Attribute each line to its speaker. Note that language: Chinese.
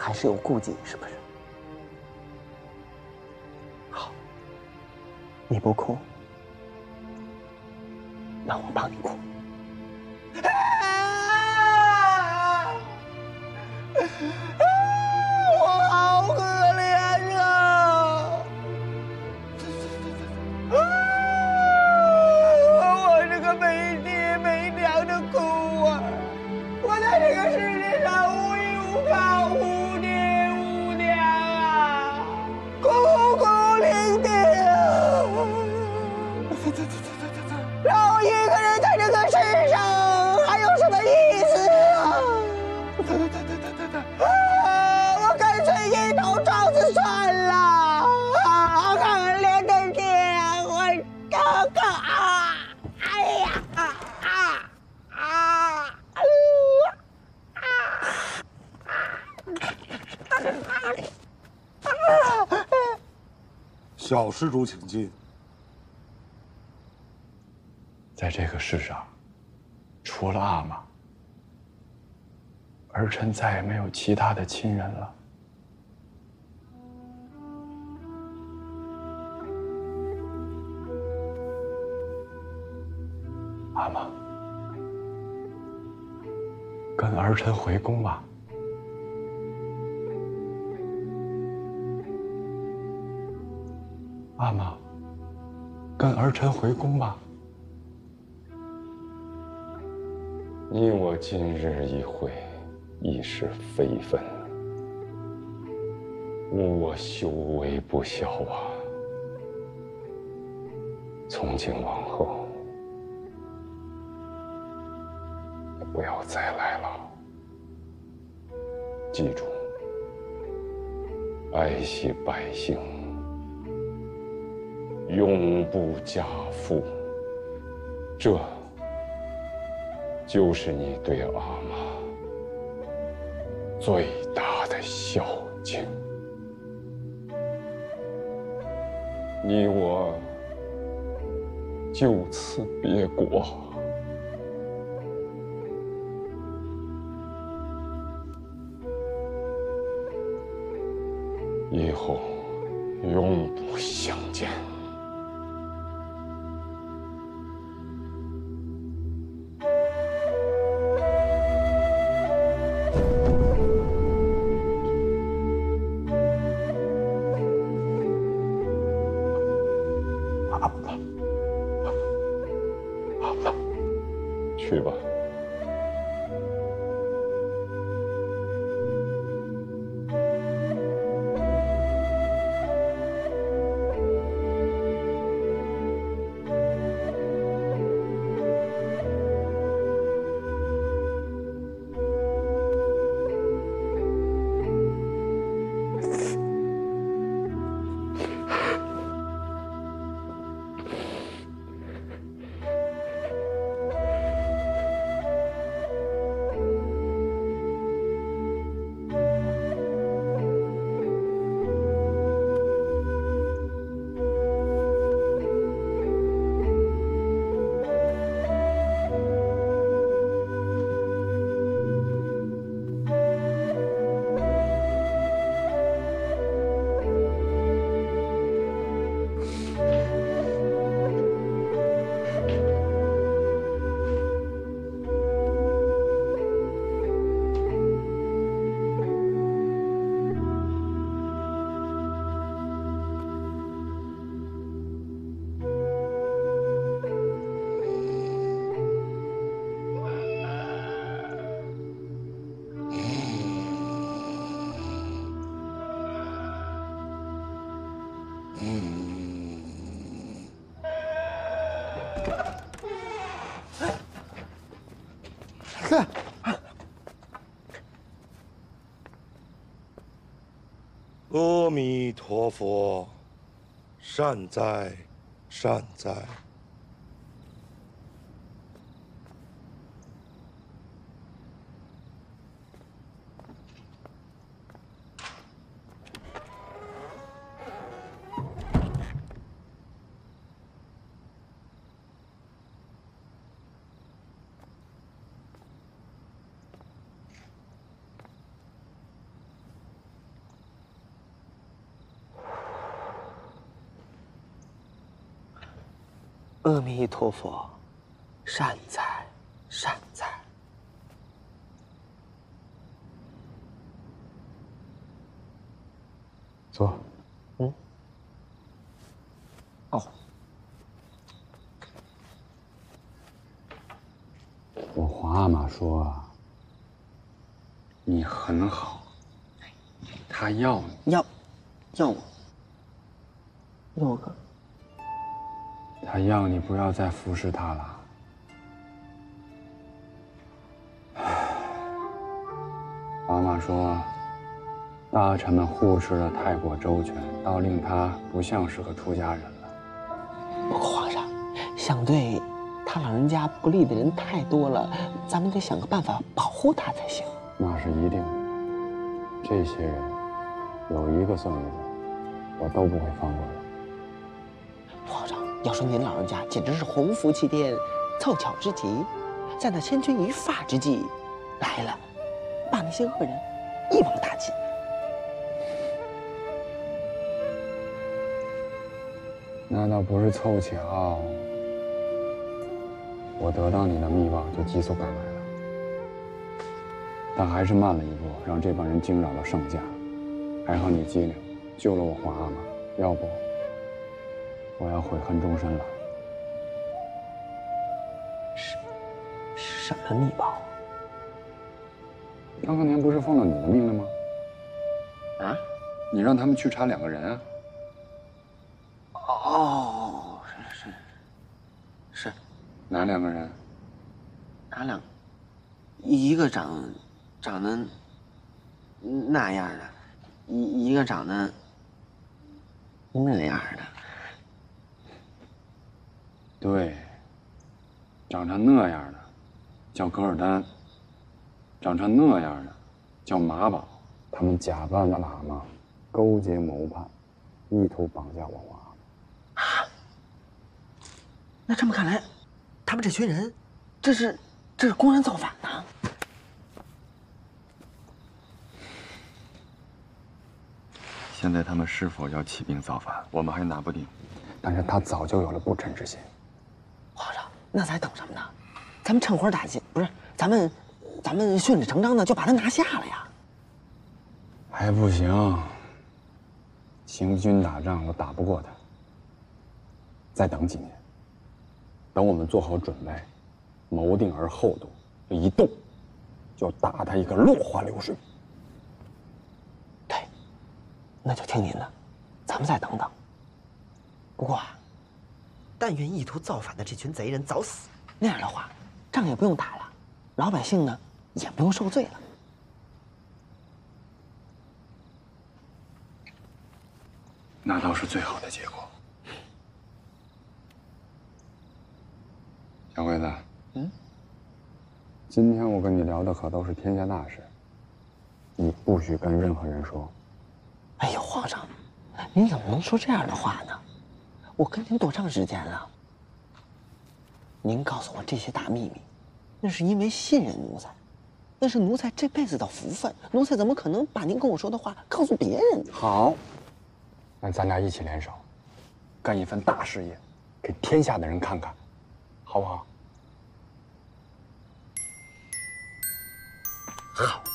Speaker 1: 还是有顾忌，是不是？好，你不哭，那我帮你哭。
Speaker 2: 我好可怜啊！我这个没爹没娘的孤儿，我在这个世界上无依无靠，无爹无娘啊，孤苦伶仃啊！让我一个人在这个世上，还有什么意思啊？我干脆一头撞死算了！可怜的爹，我哥哥啊！哎呀
Speaker 3: 小施主，请进。
Speaker 4: 在这个世上，除了阿玛，儿臣再也没有其他的亲人了。阿玛，跟儿臣回宫吧。阿玛，跟儿臣回宫吧。
Speaker 5: 你我今日一会，已是非分，吾我修为不肖啊！从今往后，不要再来了。记住，爱惜百姓，永不加赋。这就是你对阿玛最大的孝敬。你我就此别过。以后永不相见。去吧。
Speaker 3: 阿弥陀佛，善哉，善哉。
Speaker 1: 阿弥陀佛，善哉善哉。
Speaker 4: 坐。
Speaker 1: 哦。
Speaker 4: 我皇阿玛说，你很好，她要你。
Speaker 1: 要我？要我个？
Speaker 4: 她要你不要再服侍她了。阿玛说，大臣们护持的太过周全，倒令她不像是个出家人了。
Speaker 1: 不过皇上，想对他老人家不利的人太多了，咱们得想个办法保护他才行。
Speaker 4: 那是一定的。这些人有一个算一个，我都不会放过的。
Speaker 1: 皇上，要说您老人家简直是鸿福齐天，凑巧之极，在那千钧一发之际来了，把那些恶人一网打尽。
Speaker 4: 那倒不是凑巧，我得到你的密报就急速赶来了，但还是慢了一步，让这帮人惊扰了圣驾。还好你机灵，救了我皇阿玛，要不我要悔恨终身了。
Speaker 1: 什么密报？
Speaker 4: 当年不是奉了你的命了吗？
Speaker 1: 啊？
Speaker 4: 你让他们去查2个人啊。
Speaker 1: 哦，是。
Speaker 4: 哪2个人？
Speaker 1: 哪2个？一个长得那样的，一个长得那样的。
Speaker 4: 对，长成那样的叫噶尔丹，长成那样的叫马宝。他们假扮的喇嘛，勾结谋叛，意图绑架我皇阿玛。
Speaker 1: 啊？那这么看来，他们这群人，这是公然造反呢？
Speaker 6: 现在他们是否要起兵造反，我们还拿不定。
Speaker 4: 但是他早就有了不臣之心。
Speaker 1: 皇上，那咱等什么呢？咱们趁火打劫，不是？咱们顺理成章的就把他拿下了呀。
Speaker 4: 还不行，行军打仗我打不过他。再等几年，等我们做好准备，谋定而后动，这一动就打他一个落花流水。
Speaker 1: 对，那就听您的，咱们再等等。不过啊，但愿意图造反的这群贼人早死，那样的话，仗也不用打了，老百姓呢也不用受罪了。
Speaker 4: 那倒是最好的结果。小鬼子，今天我跟你聊的可都是天下大事，你不许跟任何人说。
Speaker 1: 哎呦，皇上，您怎么能说这样的话呢？我跟您多长时间了？您告诉我这些大秘密，那是因为信任奴才，那是奴才这辈子的福分。奴才怎么可能把您跟我说的话告诉别人呢？
Speaker 4: 好，那咱俩一起联手，干一番大事业，给天下的人看看，好不好？
Speaker 1: 好。